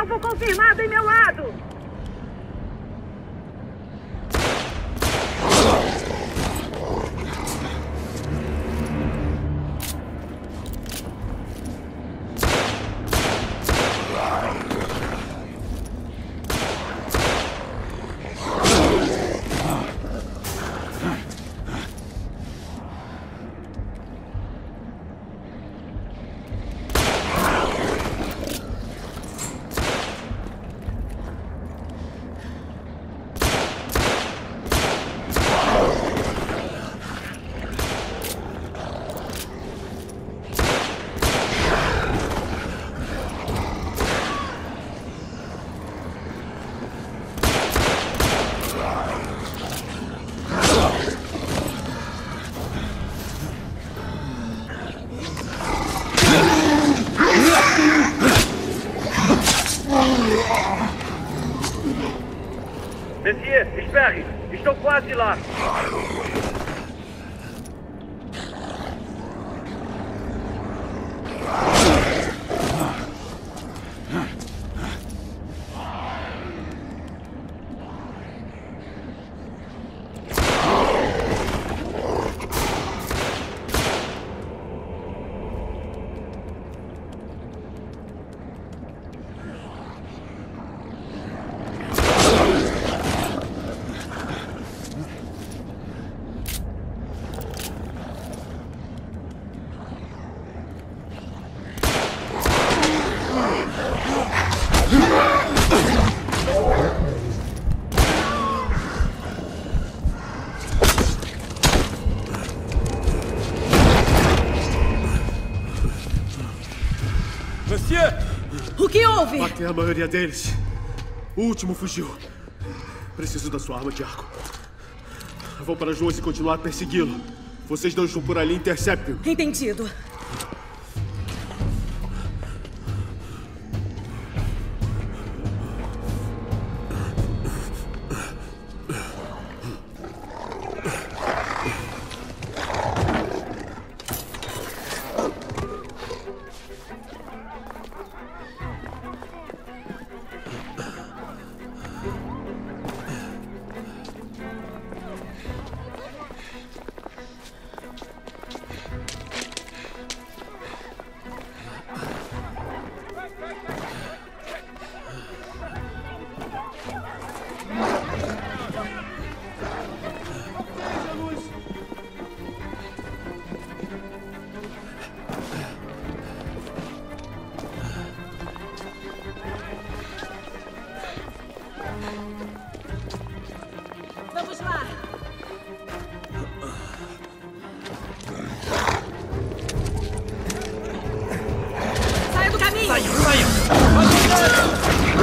Alvo confirmado em meu lado! Monsieur, espere! Estou quase lá! Monsieur! O que houve? Matei a maioria deles. O último fugiu. Preciso da sua arma de arco. Vou para as ruas e continuar a persegui-lo. Vocês não estão por ali, interceptem-o. Entendido. Vamos lá. Saia do caminho! Saia!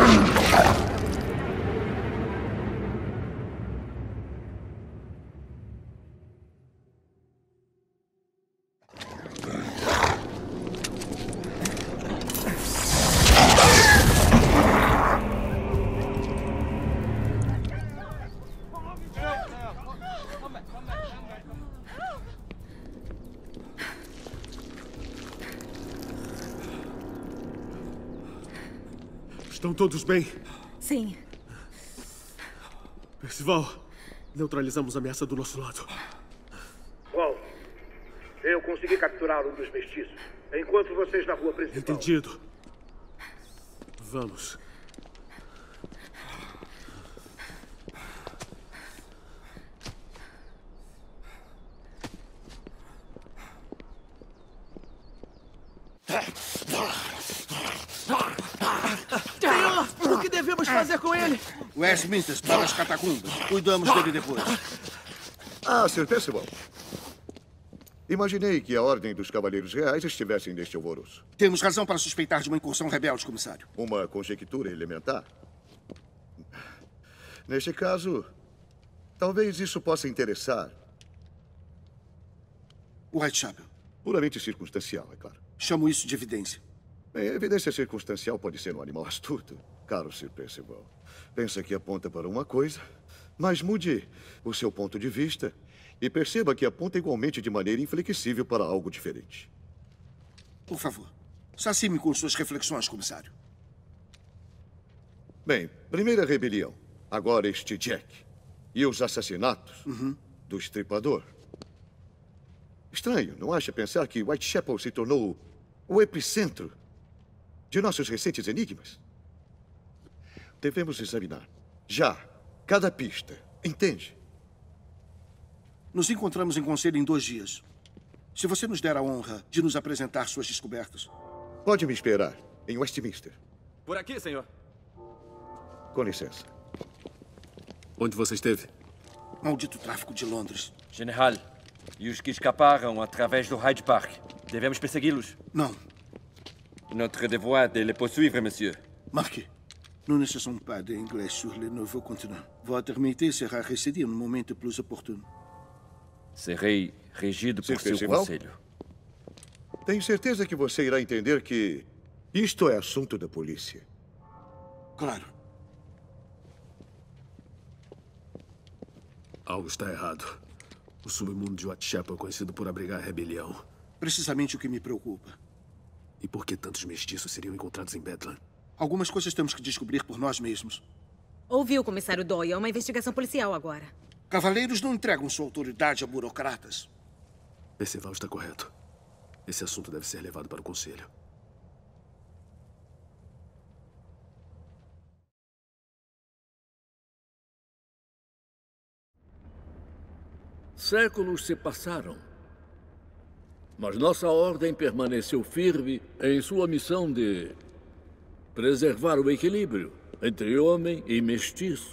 Estão todos bem? Sim. Percival, neutralizamos a ameaça do nosso lado. Qual? Eu consegui capturar um dos mestiços. Enquanto vocês na rua principal. Entendido. Vamos. Senhor, o que devemos fazer com ele? Westminster, para as catacumbas. Cuidamos dele depois. Ah, Sr. Percival. Imaginei que a Ordem dos Cavaleiros Reais estivessem neste alvoroço. Temos razão para suspeitar de uma incursão rebelde, comissário. Uma conjectura elementar? Neste caso, talvez isso possa interessar. Whitechapel. Puramente circunstancial, é claro. Chamo isso de evidência. Bem, a evidência circunstancial pode ser um animal astuto. Caro Sr. Percival, pensa que aponta para uma coisa, mas mude o seu ponto de vista e perceba que aponta igualmente de maneira inflexível para algo diferente. Por favor, sacie-me com suas reflexões, comissário. Bem, primeira rebelião. Agora este Jack. E os assassinatos do Estripador. Estranho, não acha pensar que Whitechapel se tornou o epicentro de nossos recentes enigmas? Devemos examinar, já, cada pista. Entende? Nos encontramos em conselho em 2 dias. Se você nos der a honra de nos apresentar suas descobertas. Pode me esperar, em Westminster. Por aqui, senhor. Com licença. Onde você esteve? Maldito tráfico de Londres. General, e os que escaparam através do Hyde Park? Devemos persegui-los? Não. Notre devoir de les poursuivre, monsieur. Marquez. Nous ne cessons pas d'anglais sur le nouveau continent. Votre ermité sera récédée no momento plus opportuno. Serei regido por seu Percival? conselho. Tenho certeza que você irá entender que isto é assunto da polícia. Claro. Algo está errado. O submundo de Whitechapel é conhecido por abrigar a rebelião. Precisamente o que me preocupa. E por que tantos mestiços seriam encontrados em Bedlam? Algumas coisas temos que descobrir por nós mesmos. Ouviu, comissário Doyle. É uma investigação policial agora. Cavaleiros não entregam sua autoridade a burocratas. Percival está correto. Esse assunto deve ser levado para o conselho. Séculos se passaram, mas nossa ordem permaneceu firme em sua missão de preservar o equilíbrio entre homem e mestiço.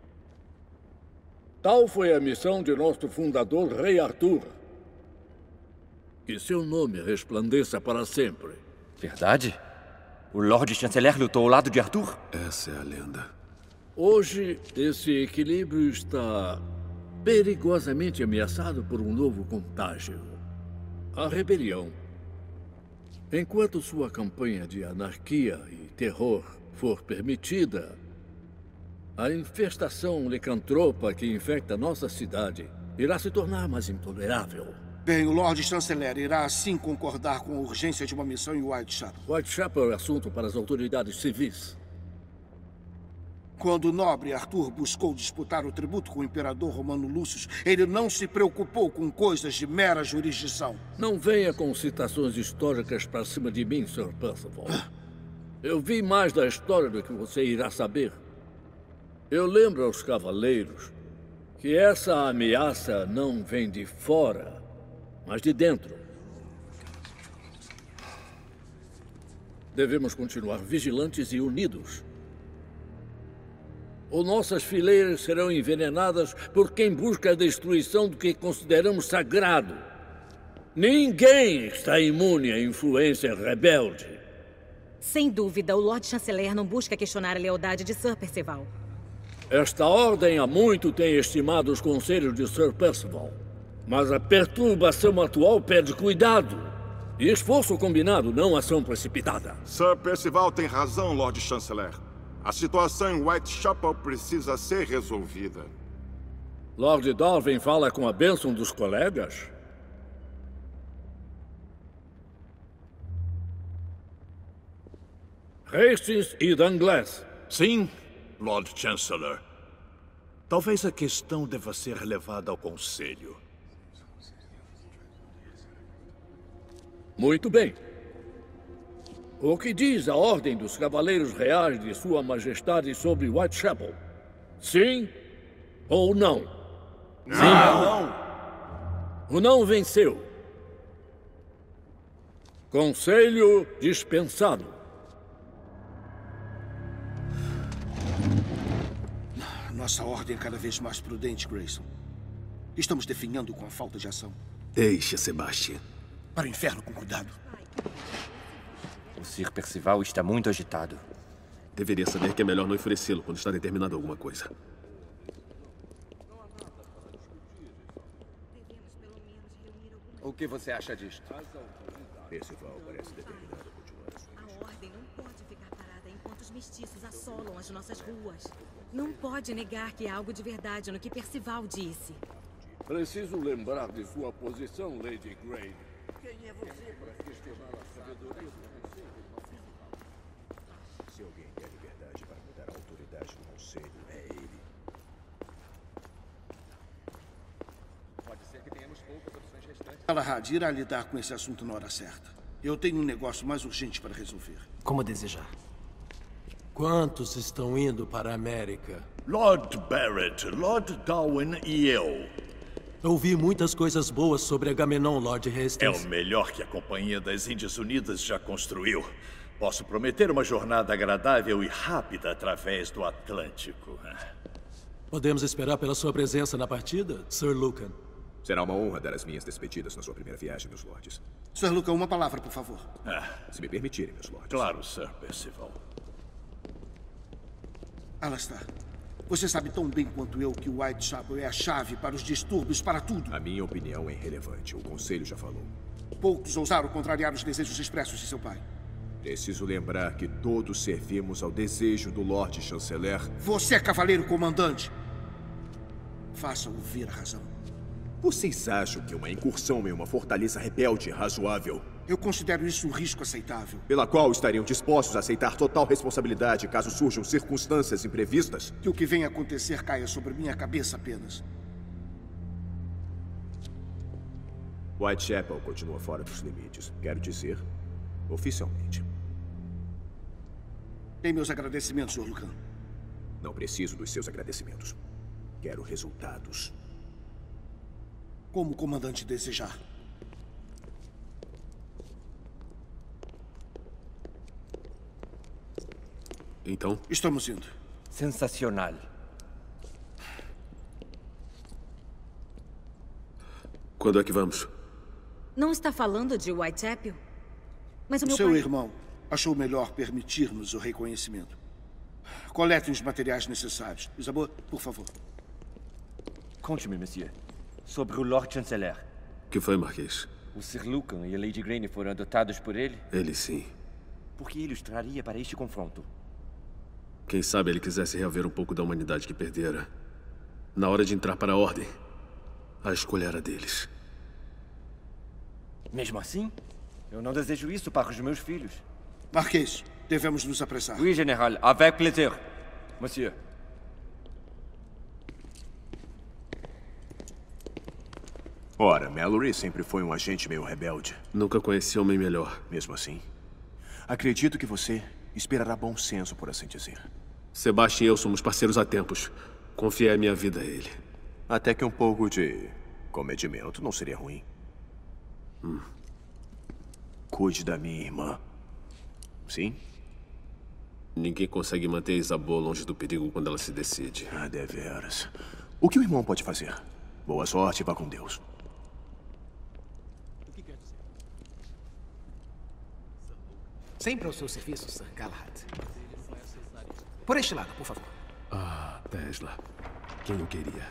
Tal foi a missão de nosso fundador, Rei Arthur. Que seu nome resplandeça para sempre. Verdade? O Lorde Chanceler lutou ao lado de Arthur? Essa é a lenda. Hoje, esse equilíbrio está perigosamente ameaçado por um novo contágio. A rebelião. Enquanto sua campanha de anarquia e terror for permitida, a infestação licantropa que infecta nossa cidade irá se tornar mais intolerável. Bem, o Lorde Chanceler irá assim concordar com a urgência de uma missão em Whitechapel. Whitechapel é assunto para as autoridades civis. Quando o nobre Arthur buscou disputar o tributo com o imperador romano Lúcio, ele não se preocupou com coisas de mera jurisdição. Não venha com citações históricas para cima de mim, Sir Percival. Eu vi mais da história do que você irá saber. Eu lembro aos cavaleiros que essa ameaça não vem de fora, mas de dentro. Devemos continuar vigilantes e unidos. Ou nossas fileiras serão envenenadas por quem busca a destruição do que consideramos sagrado. Ninguém está imune à influência rebelde. Sem dúvida, o Lorde Chanceler não busca questionar a lealdade de Sir Percival. Esta ordem há muito tem estimado os conselhos de Sir Percival. Mas a perturbação atual pede cuidado. E esforço combinado, não ação precipitada. Sir Percival tem razão, Lorde Chanceler. A situação em Whitechapel precisa ser resolvida. Lord Darwin fala com a bênção dos colegas? Hastings e Danglass. Sim, Lord Chancellor. Talvez a questão deva ser levada ao Conselho. Muito bem. O que diz a Ordem dos Cavaleiros Reais de Sua Majestade sobre Whitechapel? Sim ou não? Não! O não venceu. Conselho dispensado. Nossa ordem é cada vez mais prudente, Grayson. Estamos definhando com a falta de ação. Deixa, Sebastian. Para o inferno com cuidado. O Sir Percival está muito agitado. Deveria saber que é melhor não enfurecê-lo quando está determinado a alguma coisa. O que você acha disto? Percival parece determinado a continuar. A ordem não pode ficar parada enquanto os mestiços assolam as nossas ruas. Não pode negar que há algo de verdade no que Percival disse. Preciso lembrar de sua posição, Lady Grey. Quem é você para questionar a sabedoria do Conselho? Se alguém quer liberdade para mudar a autoridade acha que o conselho é ele? Pode ser que tenhamos poucas opções restantes. Galahad irá lidar com esse assunto na hora certa. Eu tenho um negócio mais urgente para resolver. Como desejar. Quantos estão indo para a América? Lord Barrett, Lord Darwin e eu. Ouvi muitas coisas boas sobre Agamenon, Lord É Hastings. o melhor que a Companhia das Índias Unidas já construiu. Posso prometer uma jornada agradável e rápida através do Atlântico. Podemos esperar pela sua presença na partida, Sir Lucan? Será uma honra dar as minhas despedidas na sua primeira viagem, meus lords. Sir Lucan, uma palavra, por favor. Se me permitirem, meus lords. Claro, Sir Percival. Alastar, você sabe tão bem quanto eu que o Whitechapel é a chave para os distúrbios, para tudo. A minha opinião é irrelevante. O Conselho já falou. Poucos ousaram contrariar os desejos expressos de seu pai. Preciso lembrar que todos servimos ao desejo do Lorde Chanceler. Você é cavaleiro comandante. Faça ouvir a razão. Vocês acham que uma incursão em uma fortaleza rebelde é razoável? Eu considero isso um risco aceitável. Pela qual estariam dispostos a aceitar total responsabilidade caso surjam circunstâncias imprevistas? Que o que vem a acontecer caia sobre minha cabeça apenas. Whitechapel continua fora dos limites. Quero dizer, oficialmente. Tem meus agradecimentos, Sr. Lucan. Não preciso dos seus agradecimentos. Quero resultados. Como o comandante desejar. Então? Estamos indo. Sensacional. Quando é que vamos? Não está falando de Whitechapel? Mas o meu Seu pai... irmão achou melhor permitir-nos o reconhecimento. Coletem os materiais necessários. Isabeau, por favor. Conte-me, monsieur, sobre o Lord Chanceler. Que foi, Marquês? O Sir Lucan e a Lady Greene foram adotados por ele? Ele sim. Por que ele os traria para este confronto? Quem sabe ele quisesse reaver um pouco da humanidade que perdera. Na hora de entrar para a Ordem, a escolha era deles. Mesmo assim, eu não desejo isso para os meus filhos. Marquês, devemos nos apressar. Oui, General. Avec plaisir. Monsieur. Ora, Mallory sempre foi um agente meio rebelde. Nunca conheci homem melhor. Mesmo assim, acredito que você esperará bom senso, por assim dizer. Sebastian e eu somos parceiros há tempos. Confiei a minha vida a ele. Até que um pouco de comedimento não seria ruim. Cuide da minha irmã. Sim? Ninguém consegue manter Isabeau longe do perigo quando ela se decide. Ah, deveras. O que o irmão pode fazer? Boa sorte e vá com Deus. Sempre ao seu serviço, Sir Galahad. Por este lado, por favor. Ah, Tesla. Quem não queria?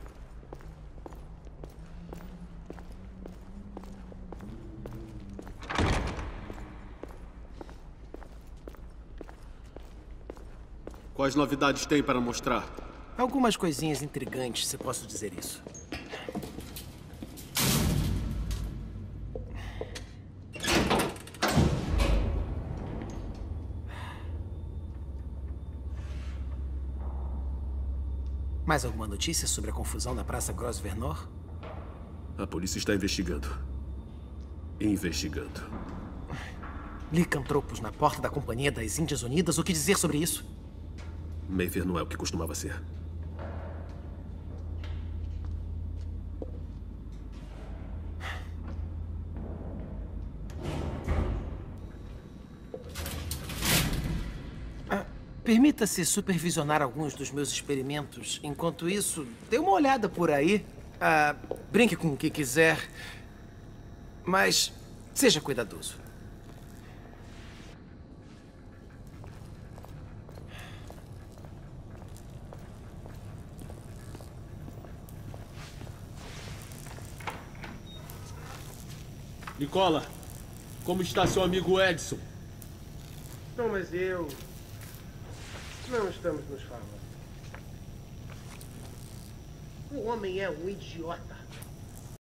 Quais novidades tem para mostrar? Algumas coisinhas intrigantes, se posso dizer isso. Mais alguma notícia sobre a confusão na Praça Gros-Vernor? A polícia está investigando. Investigando. Licantropos na porta da Companhia das Índias Unidas? O que dizer sobre isso? Mayfair não é o que costumava ser. Permita-se supervisionar alguns dos meus experimentos. Enquanto isso, dê uma olhada por aí. Brinque com o que quiser. Mas seja cuidadoso. Nicola, como está seu amigo Edson? Não, mas eu... Não estamos nos falando. O homem é um idiota.